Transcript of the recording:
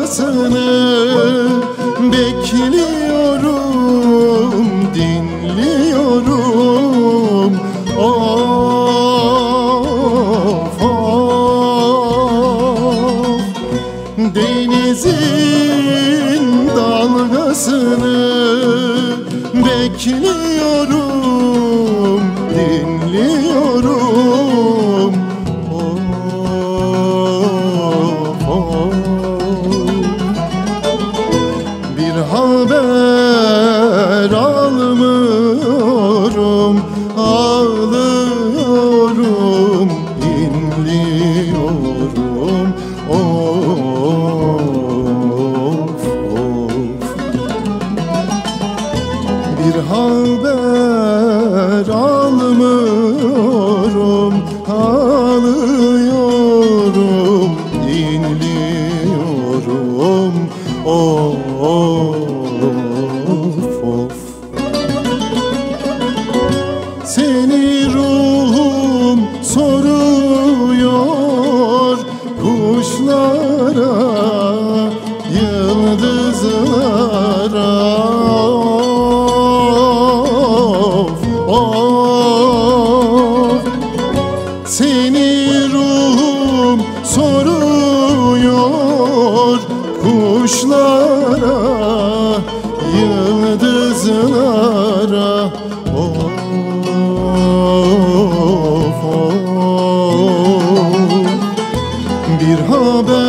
dalgasını bekliyorum, dinliyorum. Of of, denizin dalgasını bekliyorum, dinliyorum. Of of, bir haber almıyorum, ağlıyorum, inliyorum. Of of, bir haber almıyorum, ağlıyorum, inliyorum. Of of, seni ruhum soruyor, kuşlara, yıldızlara. Of of, seni ruhum soruyor, kuşlara, yıldızlara. Of of, bir haber